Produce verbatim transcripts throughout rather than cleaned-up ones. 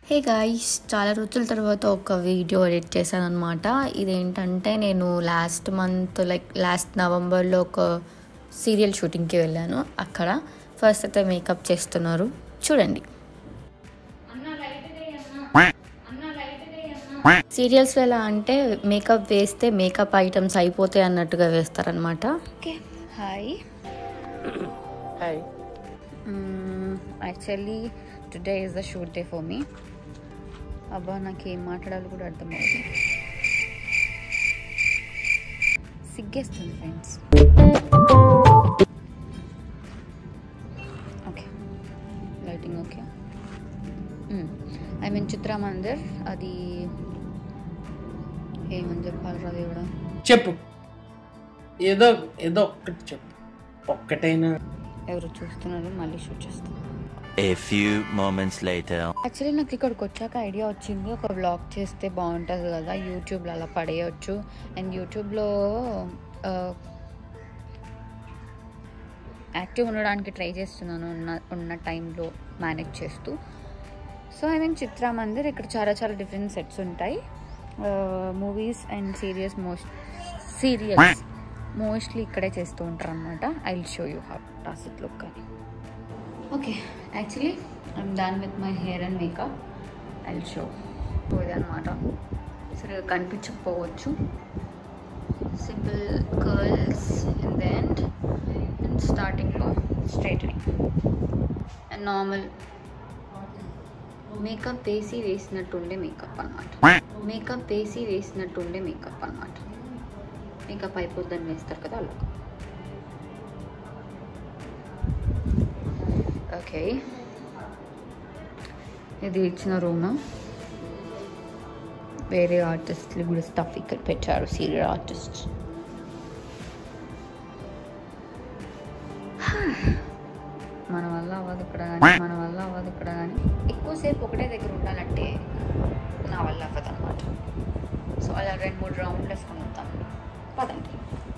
Hey guys, చాలా రోజుల తర్వాత ఒక వీడియో ఎడిట్ చేశాను అనమాట. ఇదేంటంటే నేను లాస్ట్ మంత్ లైక్ లాస్ట్ నవంబర్లో ఒక సీరియల్ షూటింగ్కి వెళ్ళాను. అక్కడ ఫస్ట్ అయితే మేకప్ చేస్తున్నారు, చూడండి. సీరియల్స్ ఎలా అంటే మేకప్ వేస్తే మేకప్ ఐటమ్స్ అయిపోతాయి అన్నట్టుగా వేస్తారనమాట. Okay, hi hi. Actually today is the shoot day for me. అబ్బా, నాకు ఏం మాట్లాడాలి కూడా అర్థమవుతుంది, సిగ్గేస్తుంది friends. Okay, lighting okay. I mean Chitra Mandir, అది ఏమని చెప్పాలి రా దేవుడా, చెప్పు, ఏదో ఏదో ఒక్కటి చెప్పు, ఒక్కటైనా. ఎవరు చూస్తున్నారు, మళ్ళీ షూట్ చేస్తాను. A few moments later. Actually నాకు ఇక్కడికి వచ్చాక ఐడియా వచ్చింది, ఒక వ్లాగ్ చేస్తే బాగుంటుంది కదా, యూట్యూబ్లో అలా పడేయచ్చు. అండ్ యూట్యూబ్లో యాక్టివ్ ఉండడానికి ట్రై చేస్తున్నాను ఉన్న ఉన్న టైంలో మేనేజ్ చేస్తూ. So I mean Chitra Mandir, ఇక్కడ చాలా చాలా డిఫరెంట్ సెట్స్ ఉంటాయి. Movies and serials most serials mostly ఇక్కడే చేస్తూ ఉంటారు అనమాట. I will show you how does it look అని. Okay, actually I'm done with my hair and makeup. I will show ఇదనమాట. సరిగా కనిపించకపోవచ్చు. Simple curls in the end and స్టార్టింగ్లో straightening and normal makeup వేసి వేసినట్టుండే మేకప్ అనమాట. Makeup వేసి వేసినట్టుండే మేకప్ అనమాట. మేకప్ అయిపోద్దని వేస్తారు కదా అలా. ఓకే, ఇది ఇచ్చిన రూమ్. వేరే ఆర్టిస్ట్లు కూడా స్టఫ్ ఇక్కడ పెట్టారు, సీరియల్ ఆర్టిస్ట్. మన వల్ల అవ్వదు ఇక్కడ కానీ మన వల్ల అవ్వదు ఇక్కడ కానీ ఎక్కువసేపు ఒకటే దగ్గర ఉండాలంటే నా వల్ల అవ్వదు అనమాట. సో అలా రెండు మూడు రౌండ్లు వేసుకొని వస్తాను. పదండి.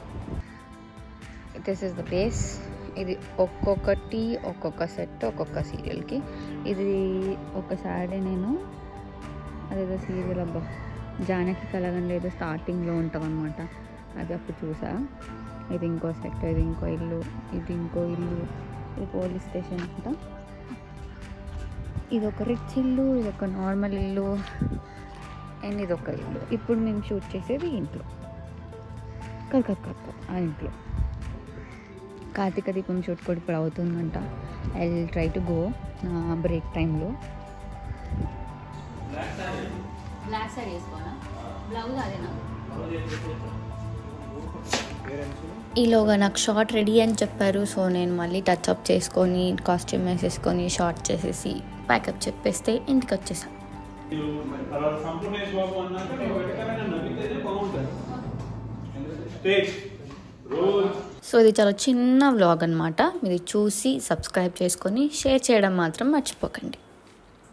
This is the place. ఇది ఒక్కొక్కటి ఒక్కొక్క సెట్ ఒక్కొక్క సీరియల్కి. ఇది ఒకసారి నేను అదేదో సీరియల్ అబ్బా జానకి కలగండి ఏదో స్టార్టింగ్లో ఉంటాం అనమాట, అది అప్పుడు చూసా. ఇది ఇంకో సెట్, ఇది ఇంకో ఇల్లు, ఇది ఇంకో ఇల్లు, ఇది పోలీస్ స్టేషన్ అంట. ఇది ఒక రిచ్ ఇల్లు, ఇది ఒక నార్మల్ ఇల్లు అండ్ ఇది ఒక ఇల్లు. ఇప్పుడు మేము షూట్ చేసేది ఇంట్లో కాదు కాదు కాదు ఆ ఇంట్లో. కార్తీక దీపం షూట్ కూడా ఇప్పుడు అవుతుందంట. I will try to go నా బ్రేక్ టైంలో. బ్లాక్ సారీ వేసుకోనా, బ్లౌజ్ అదేనా. ఈలోగా నాకు షార్ట్ రెడీ అని చెప్పారు. సో నేను మళ్ళీ టచ్అప్ చేసుకొని కాస్ట్యూమ్ వేసేసుకొని షార్ట్ చేసేసి ప్యాకప్ చెప్పేస్తే ఇంటికి వచ్చేసాను. సో ఇది చాలా చిన్న వ్లాగ్ అనమాట. మీరు చూసి సబ్స్క్రైబ్ చేసుకొని షేర్ చేయడం మాత్రం మర్చిపోకండి.